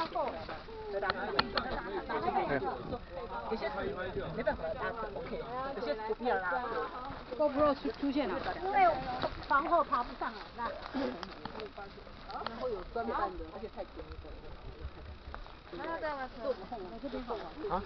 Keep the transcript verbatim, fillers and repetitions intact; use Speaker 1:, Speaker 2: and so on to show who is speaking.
Speaker 1: 有些没办法拉扯 ，OK， 有些不必要拉扯。
Speaker 2: 都不要出出现了，
Speaker 3: 因为防后爬不上来，那。
Speaker 1: 然后有专门的，而且太便宜了。
Speaker 3: 还要再来车，我这边好玩。
Speaker 1: 啊？